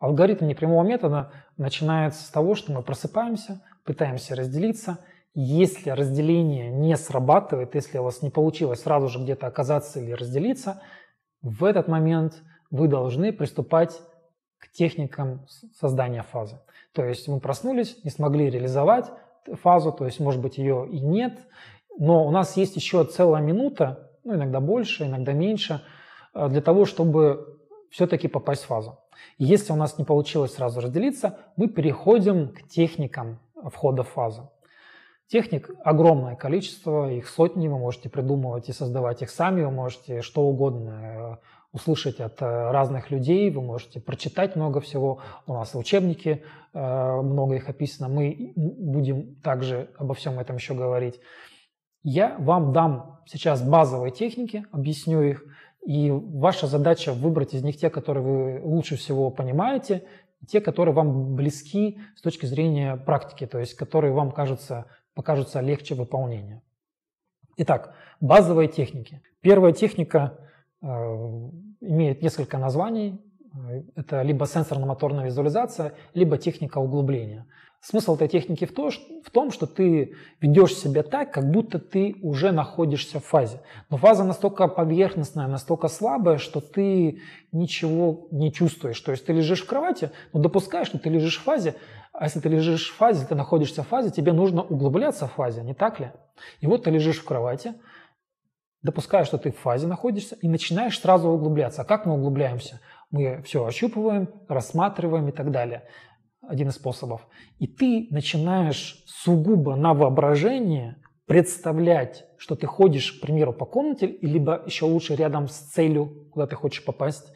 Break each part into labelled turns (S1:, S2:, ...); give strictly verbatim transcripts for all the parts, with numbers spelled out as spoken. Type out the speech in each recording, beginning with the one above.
S1: Алгоритм непрямого метода начинается с того, что мы просыпаемся, пытаемся разделиться. Если разделение не срабатывает, если у вас не получилось сразу же где-то оказаться или разделиться, в этот момент вы должны приступать к техникам создания фазы. То есть мы проснулись, не смогли реализовать фазу, то есть, может быть, ее и нет, но у нас есть еще целая минута, ну, иногда больше, иногда меньше, для того, чтобы все-таки попасть в фазу. Если у нас не получилось сразу разделиться, мы переходим к техникам входа в фазу. Техник огромное количество, их сотни, вы можете придумывать и создавать их сами, вы можете что угодно услышать от разных людей, вы можете прочитать много всего, у нас в учебнике много их описано, мы будем также обо всем этом еще говорить. Я вам дам сейчас базовые техники, объясню их, и ваша задача выбрать из них те, которые вы лучше всего понимаете, и те, которые вам близки с точки зрения практики, то есть которые вам кажутся, покажутся легче выполнения. Итак, базовые техники. Первая техника э, имеет несколько названий. Это либо сенсорно-моторная визуализация, либо техника углубления. Смысл этой техники в, то, в том, что ты ведешь себя так, как будто ты уже находишься в фазе. Но фаза настолько поверхностная, настолько слабая, что ты ничего не чувствуешь. То есть ты лежишь в кровати, но допускаешь, что ты лежишь в фазе, а если ты лежишь в фазе, ты находишься в фазе, тебе нужно углубляться в фазе, не так ли? И вот ты лежишь в кровати, допускаешь, что ты в фазе находишься, и начинаешь сразу углубляться. А как мы углубляемся? Мы все ощупываем, рассматриваем и так далее. Один из способов. И ты начинаешь сугубо на воображение представлять, что ты ходишь, к примеру, по комнате, либо еще лучше рядом с целью, куда ты хочешь попасть,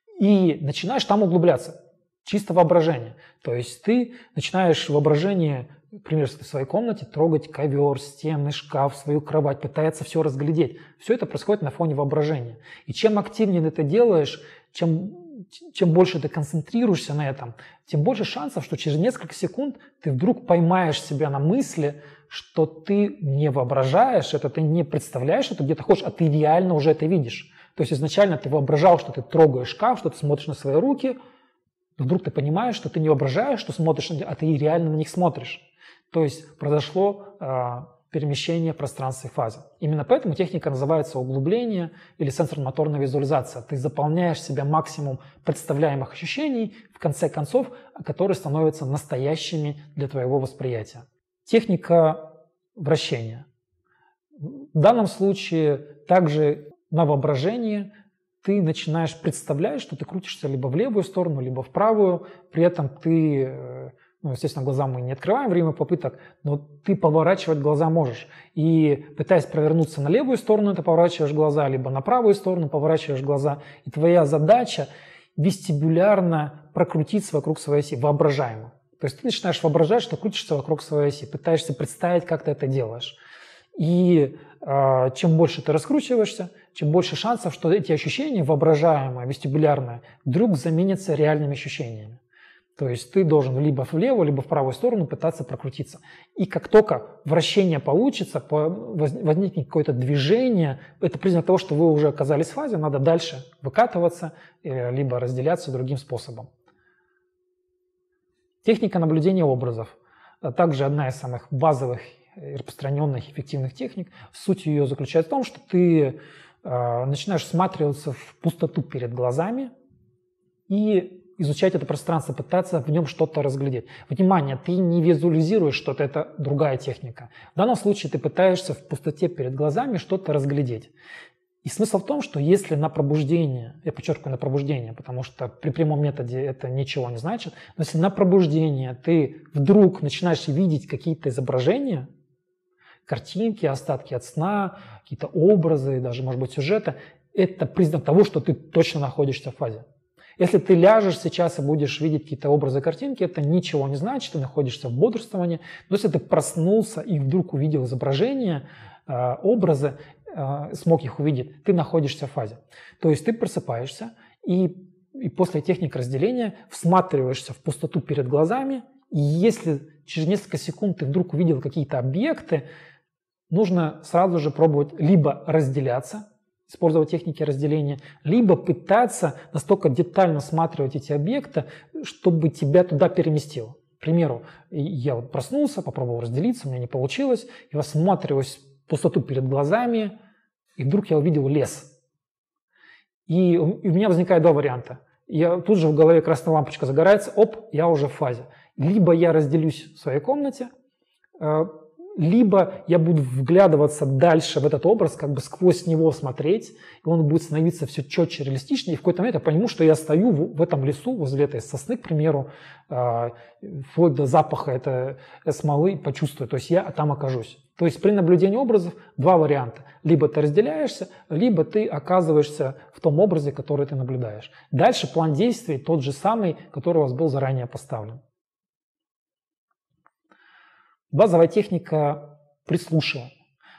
S1: и начинаешь там углубляться. Чисто воображение. То есть ты начинаешь воображение, к примеру, в своей комнате трогать ковер, стены, шкаф, свою кровать, пытаться все разглядеть. Все это происходит на фоне воображения. И чем активнее ты это делаешь, чем, чем больше ты концентрируешься на этом, тем больше шансов, что через несколько секунд ты вдруг поймаешь себя на мысли, что ты не воображаешь это, ты не представляешь, что ты где-то ходишь, а ты реально уже это видишь. То есть изначально ты воображал, что ты трогаешь шкаф, что ты смотришь на свои руки, вдруг ты понимаешь, что ты не воображаешь, что смотришь, а ты реально на них смотришь. То есть произошло э, перемещение пространства и фазы. Именно поэтому техника называется углубление или сенсорно-моторная визуализация. Ты заполняешь себя максимум представляемых ощущений, в конце концов, которые становятся настоящими для твоего восприятия. Техника вращения. В данном случае также на воображении ты начинаешь представлять, что ты крутишься либо в левую сторону, либо в правую. При этом ты, ну, естественно, глаза мы не открываем время попыток, но ты поворачивать глаза можешь. И пытаясь провернуться на левую сторону, ты поворачиваешь глаза, либо на правую сторону поворачиваешь глаза. И твоя задача вестибулярно прокрутиться вокруг своей оси, воображаемо. То есть ты начинаешь воображать, что крутишься вокруг своей оси, пытаешься представить, как ты это делаешь. И э, чем больше ты раскручиваешься, чем больше шансов, что эти ощущения, воображаемые, вестибулярные, вдруг заменятся реальными ощущениями. То есть ты должен либо влево, либо в правую сторону пытаться прокрутиться. И как только вращение получится, возникнет какое-то движение, это признак того, что вы уже оказались в фазе, надо дальше выкатываться, либо разделяться другим способом. Техника наблюдения образов. Также одна из самых базовых и распространенных эффективных техник. Суть ее заключается в том, что ты э, начинаешь всматриваться в пустоту перед глазами и изучать это пространство, пытаться в нем что-то разглядеть. Внимание, ты не визуализируешь что-то, это другая техника. В данном случае ты пытаешься в пустоте перед глазами что-то разглядеть. И смысл в том, что если на пробуждение, я подчеркиваю на пробуждение, потому что при прямом методе это ничего не значит, но если на пробуждение ты вдруг начинаешь видеть какие-то изображения, картинки, остатки от сна, какие-то образы, даже, может быть, сюжеты, это признак того, что ты точно находишься в фазе. Если ты ляжешь сейчас и будешь видеть какие-то образы, картинки, это ничего не значит, ты находишься в бодрствовании. Но если ты проснулся и вдруг увидел изображения, образы, смог их увидеть, ты находишься в фазе. То есть ты просыпаешься и, и после техники разделения всматриваешься в пустоту перед глазами, и если через несколько секунд ты вдруг увидел какие-то объекты, нужно сразу же пробовать либо разделяться, использовать техники разделения, либо пытаться настолько детально осматривать эти объекты, чтобы тебя туда переместило. К примеру, я вот проснулся, попробовал разделиться, у меня не получилось, я осматриваюсь в пустоту перед глазами, и вдруг я увидел лес. И у меня возникает два варианта. Я, тут же в голове красная лампочка загорается, оп, я уже в фазе. Либо я разделюсь в своей комнате, либо я буду вглядываться дальше в этот образ, как бы сквозь него смотреть, и он будет становиться все четче, реалистичнее, и в какой-то момент я пойму, что я стою в, в этом лесу, возле этой сосны, к примеру, э, вплоть до запаха этой смолы почувствую, то есть я там окажусь. То есть при наблюдении образов два варианта. Либо ты разделяешься, либо ты оказываешься в том образе, который ты наблюдаешь. Дальше план действий тот же самый, который у вас был заранее поставлен. Базовая техника прислушивания.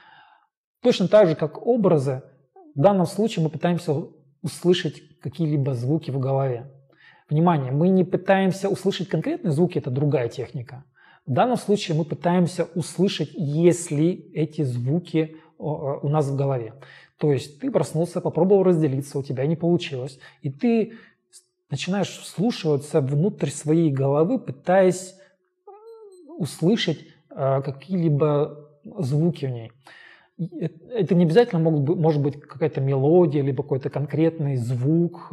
S1: Точно так же, как образы, в данном случае мы пытаемся услышать какие-либо звуки в голове. Внимание, мы не пытаемся услышать конкретные звуки, это другая техника. В данном случае мы пытаемся услышать, если эти звуки у нас в голове. То есть ты проснулся, попробовал разделиться, у тебя не получилось, и ты начинаешь вслушиваться внутрь своей головы, пытаясь услышать какие-либо звуки в ней. Это не обязательно могут быть, может быть какая-то мелодия, либо какой-то конкретный звук,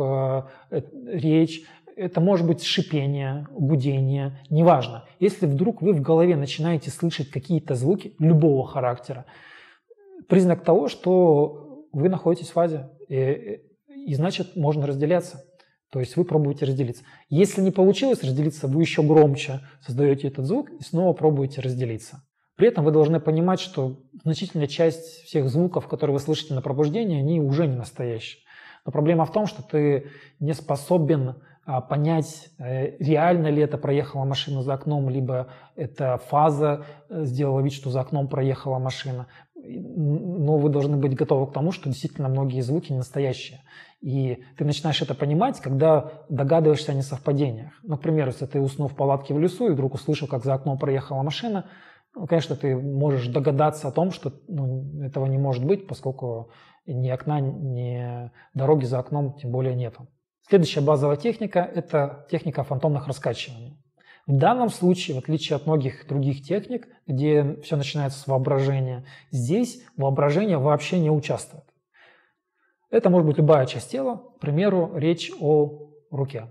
S1: речь. Это может быть шипение, гудение, неважно. Если вдруг вы в голове начинаете слышать какие-то звуки любого характера, признак того, что вы находитесь в фазе, и, и значит можно разделяться. То есть вы пробуете разделиться. Если не получилось разделиться, вы еще громче создаете этот звук и снова пробуете разделиться. При этом вы должны понимать, что значительная часть всех звуков, которые вы слышите на пробуждении, они уже не настоящие. Но проблема в том, что ты не способен а, понять, э, реально ли это проехала машина за окном, либо это фаза сделала вид, что за окном проехала машина. Но вы должны быть готовы к тому, что действительно многие звуки не настоящие. И ты начинаешь это понимать, когда догадываешься о несовпадениях. Например, если ты уснул в палатке в лесу и вдруг услышал, как за окном проехала машина, ну, конечно, ты можешь догадаться о том, что ну, этого не может быть, поскольку ни окна, ни дороги за окном тем более нету. Следующая базовая техника – это техника фантомных раскачиваний. В данном случае, в отличие от многих других техник, где все начинается с воображения, здесь воображение вообще не участвует. Это может быть любая часть тела, к примеру, речь о руке.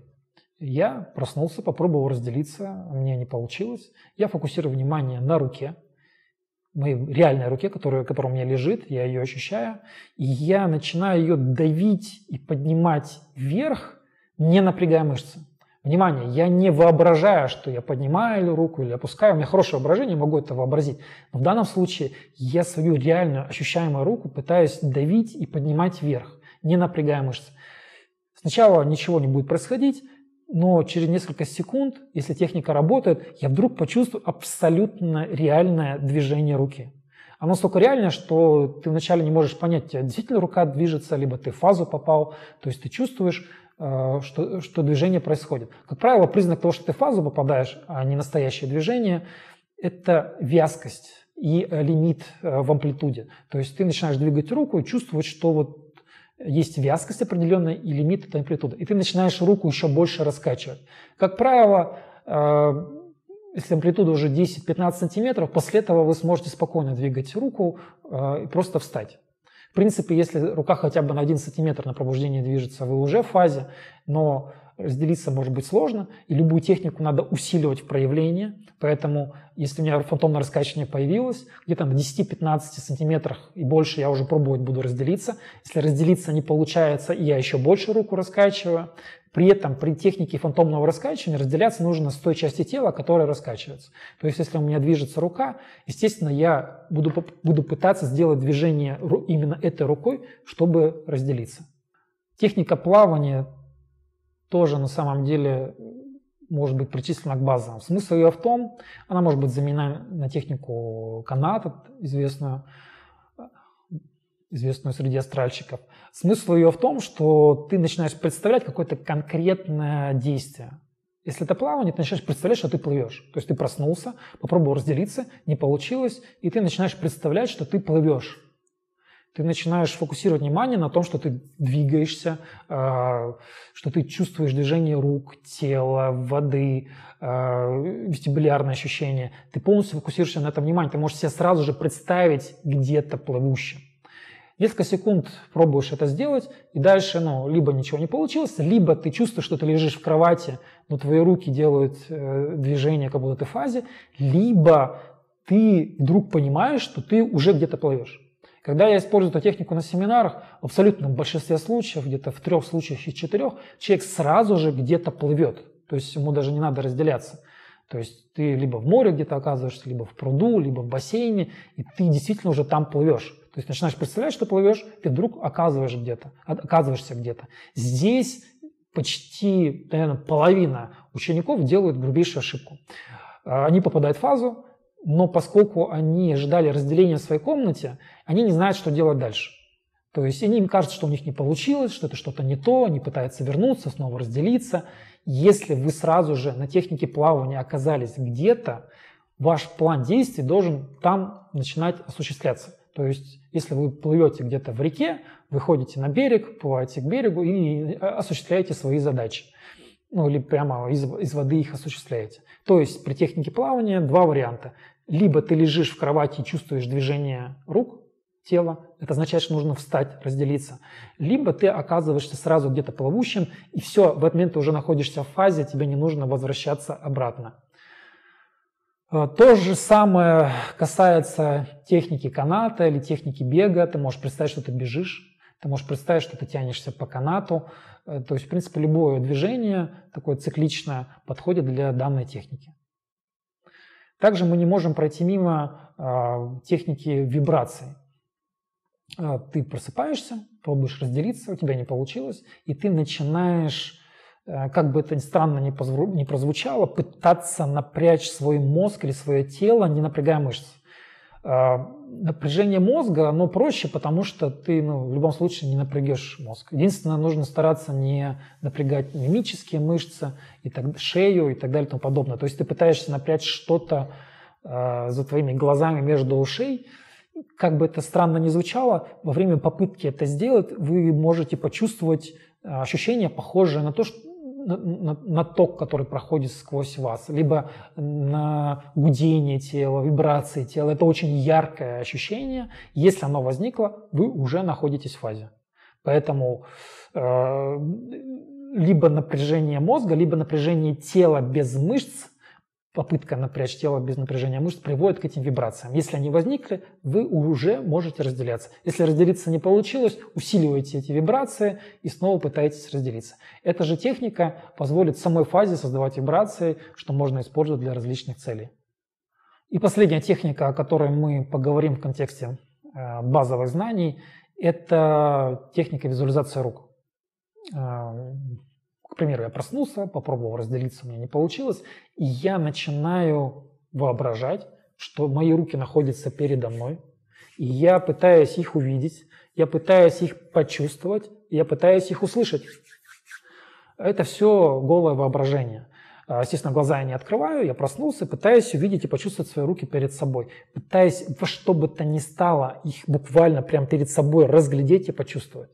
S1: Я проснулся, попробовал разделиться, мне не получилось. Я фокусирую внимание на руке, моей реальной руке, которая, которая у меня лежит, я ее ощущаю, и я начинаю ее давить и поднимать вверх, не напрягая мышцы. Внимание, я не воображаю, что я поднимаю руку или опускаю. У меня хорошее воображение, могу это вообразить. Но в данном случае я свою реальную ощущаемую руку пытаюсь давить и поднимать вверх, не напрягая мышцы. Сначала ничего не будет происходить, но через несколько секунд, если техника работает, я вдруг почувствую абсолютно реальное движение руки. Оно настолько реальное, что ты вначале не можешь понять, у тебя действительно рука движется, либо ты в фазу попал. То есть ты чувствуешь, Что, что движение происходит. Как правило, признак того, что ты в фазу попадаешь, а не настоящее движение, это вязкость и лимит в амплитуде. То есть ты начинаешь двигать руку и чувствовать, что вот есть вязкость определенная и лимит этой амплитуды. И ты начинаешь руку еще больше раскачивать. Как правило, если амплитуда уже десять-пятнадцать сантиметров, после этого вы сможете спокойно двигать руку и просто встать. В принципе, если рука хотя бы на один сантиметр на пробуждение движется, вы уже в фазе, но разделиться может быть сложно, и любую технику надо усиливать в проявлении. Поэтому, если у меня фантомное раскачивание появилось, где-то на десяти-пятнадцати сантиметрах и больше я уже пробовать буду разделиться. Если разделиться не получается, я еще больше руку раскачиваю. При этом при технике фантомного раскачивания разделяться нужно с той части тела, которая раскачивается. То есть, если у меня движется рука, естественно, я буду, буду пытаться сделать движение именно этой рукой, чтобы разделиться. Техника плавания тоже на самом деле может быть причислена к базовым. Смысл ее в том, она может быть заменена на технику каната, известную, известную среди астральщиков. Смысл ее в том, что ты начинаешь представлять какое-то конкретное действие. Если это плавание, ты начинаешь представлять, что ты плывешь. То есть ты проснулся, попробовал разделиться, не получилось, и ты начинаешь представлять, что ты плывешь. Ты начинаешь фокусировать внимание на том, что ты двигаешься, что ты чувствуешь движение рук, тела, воды, вестибулярные ощущения. Ты полностью фокусируешься на этом внимании. Ты можешь себя сразу же представить где-то плывущим. Несколько секунд пробуешь это сделать, и дальше ну, либо ничего не получилось, либо ты чувствуешь, что ты лежишь в кровати, но твои руки делают э, движение, как будто ты в фазе, либо ты вдруг понимаешь, что ты уже где-то плывешь. Когда я использую эту технику на семинарах, в абсолютном большинстве случаев, где-то в трех случаях из четырех, человек сразу же где-то плывет. То есть ему даже не надо разделяться. То есть ты либо в море где-то оказываешься, либо в пруду, либо в бассейне, и ты действительно уже там плывешь. То есть начинаешь представлять, что плывешь, ты вдруг оказываешь где-то, оказываешься где-то. Здесь почти, наверное, половина учеников делают грубейшую ошибку. Они попадают в фазу, но поскольку они ожидали разделения в своей комнате, они не знают, что делать дальше. То есть им кажется, что у них не получилось, что это что-то не то, они пытаются вернуться, снова разделиться. Если вы сразу же на технике плавания оказались где-то, ваш план действий должен там начинать осуществляться. То есть, если вы плывете где-то в реке, вы ходите на берег, плываете к берегу и осуществляете свои задачи. Ну, или прямо из, из воды их осуществляете. То есть, при технике плавания два варианта. Либо ты лежишь в кровати и чувствуешь движение рук, тела, это означает, что нужно встать, разделиться. Либо ты оказываешься сразу где-то плывущим, и все, в этот момент ты уже находишься в фазе, тебе не нужно возвращаться обратно. То же самое касается техники каната или техники бега. Ты можешь представить, что ты бежишь, ты можешь представить, что ты тянешься по канату. То есть, в принципе, любое движение, такое цикличное, подходит для данной техники. Также мы не можем пройти мимо э, техники вибраций. Э, ты просыпаешься, пробуешь разделиться, у тебя не получилось, и ты начинаешь, э, как бы это странно ни, позву, ни прозвучало, пытаться напрячь свой мозг или свое тело, не напрягая мышцы. Э, напряжение мозга, оно проще, потому что ты ну, в любом случае не напрягешь мозг. Единственное, нужно стараться не напрягать мимические мышцы, и так, шею и так далее и тому подобное. То есть ты пытаешься напрячь что-то э, за твоими глазами между ушей. Как бы это странно ни звучало, во время попытки это сделать вы можете почувствовать ощущение, похожее на то, что На, на, на ток, который проходит сквозь вас, либо на гудение тела, вибрации тела. Это очень яркое ощущение. Если оно возникло, вы уже находитесь в фазе. Поэтому э, либо напряжение мозга, либо напряжение тела без мышц, попытка напрячь тело без напряжения мышц приводит к этим вибрациям. Если они возникли, вы уже можете разделяться. Если разделиться не получилось, усиливаете эти вибрации и снова пытаетесь разделиться. Эта же техника позволит в самой фазе создавать вибрации, что можно использовать для различных целей. И последняя техника, о которой мы поговорим в контексте базовых знаний, это техника визуализации рук. К примеру, я проснулся, попробовал разделиться, у меня не получилось, и я начинаю воображать, что мои руки находятся передо мной, и я пытаюсь их увидеть, я пытаюсь их почувствовать, я пытаюсь их услышать. Это все голое воображение. Естественно, глаза я не открываю, я проснулся, пытаюсь увидеть и почувствовать свои руки перед собой. Пытаюсь во что бы то ни стало их буквально прямо перед собой разглядеть и почувствовать.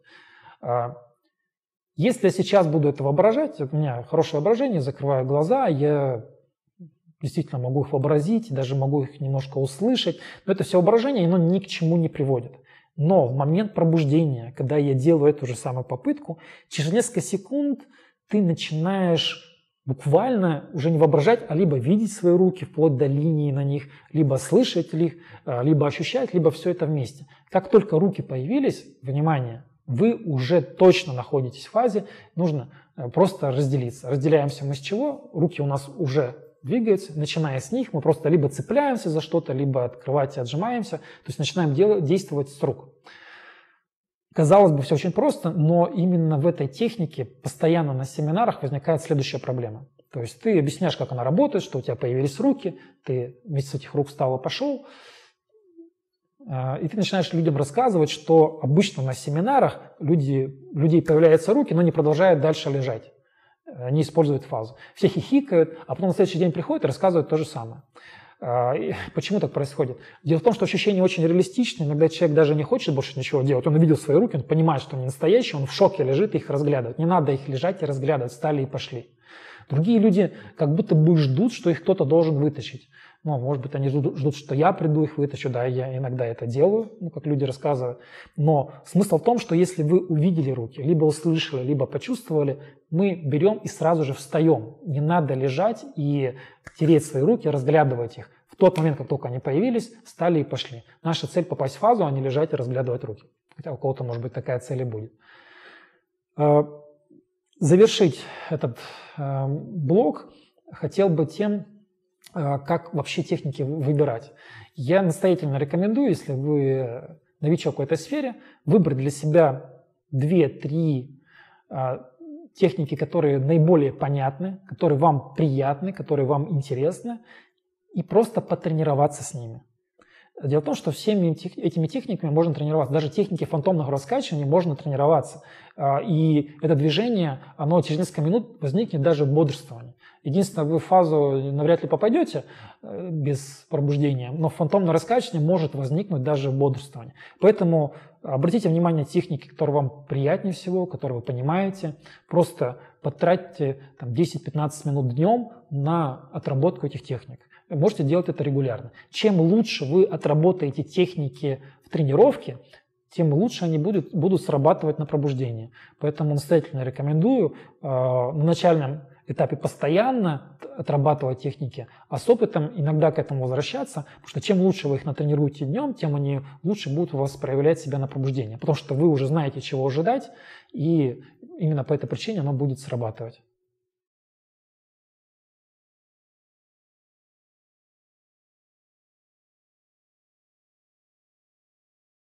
S1: Если я сейчас буду это воображать, у меня хорошее воображение, закрываю глаза, я действительно могу их вообразить, даже могу их немножко услышать, но это все воображение, оно ни к чему не приводит. Но в момент пробуждения, когда я делаю эту же самую попытку, через несколько секунд ты начинаешь буквально уже не воображать, а либо видеть свои руки вплоть до линии на них, либо слышать их, либо ощущать, либо все это вместе. Как только руки появились, внимание, вы уже точно находитесь в фазе, нужно просто разделиться. Разделяемся мы с чего? Руки у нас уже двигаются, начиная с них мы просто либо цепляемся за что-то, либо открывать и отжимаемся, то есть начинаем делать, действовать с рук. Казалось бы, все очень просто, но именно в этой технике постоянно на семинарах возникает следующая проблема. То есть ты объясняешь, как она работает, что у тебя появились руки, ты вместе с этих рук встал и пошел, и ты начинаешь людям рассказывать, что обычно на семинарах люди, у людей появляются руки, но не продолжают дальше лежать. Они используют фазу. Все хихикают, а потом на следующий день приходят и рассказывают то же самое. Почему так происходит? Дело в том, что ощущение очень реалистичное. Иногда человек даже не хочет больше ничего делать. Он увидел свои руки, он понимает, что они настоящие, он в шоке лежит и их разглядывает. Не надо их лежать и разглядывать, встали и пошли. Другие люди как будто бы ждут, что их кто-то должен вытащить. Ну, может быть, они ждут, ждут, что я приду, их вытащу. Да, я иногда это делаю, ну, как люди рассказывают. Но смысл в том, что если вы увидели руки, либо услышали, либо почувствовали, мы берем и сразу же встаем. Не надо лежать и тереть свои руки, разглядывать их. В тот момент, как только они появились, встали и пошли. Наша цель попасть в фазу, а не лежать и разглядывать руки. Хотя у кого-то, может быть, такая цель и будет. Завершить этот блок хотел бы тем, как вообще техники выбирать. Я настоятельно рекомендую, если вы новичок в этой сфере, выбрать для себя две-три техники, которые наиболее понятны, которые вам приятны, которые вам интересны, и просто потренироваться с ними. Дело в том, что всеми этими техниками можно тренироваться. Даже техники фантомного раскачивания можно тренироваться. И это движение, оно через несколько минут возникнет даже в бодрствовании. Единственное, вы в фазу навряд ли попадете без пробуждения, но фантомное раскачивание может возникнуть даже в бодрствовании. Поэтому обратите внимание на техники, которые вам приятнее всего, которые вы понимаете. Просто потратьте десять-пятнадцать минут днем на отработку этих техник. Вы можете делать это регулярно. Чем лучше вы отработаете техники в тренировке, тем лучше они будут, будут срабатывать на пробуждение. Поэтому настоятельно рекомендую э, на начальном этапе постоянно отрабатывать техники, а с опытом иногда к этому возвращаться, потому что чем лучше вы их натренируете днем, тем они лучше будут у вас проявлять себя на пробуждение, потому что вы уже знаете, чего ожидать, и именно по этой причине оно будет срабатывать.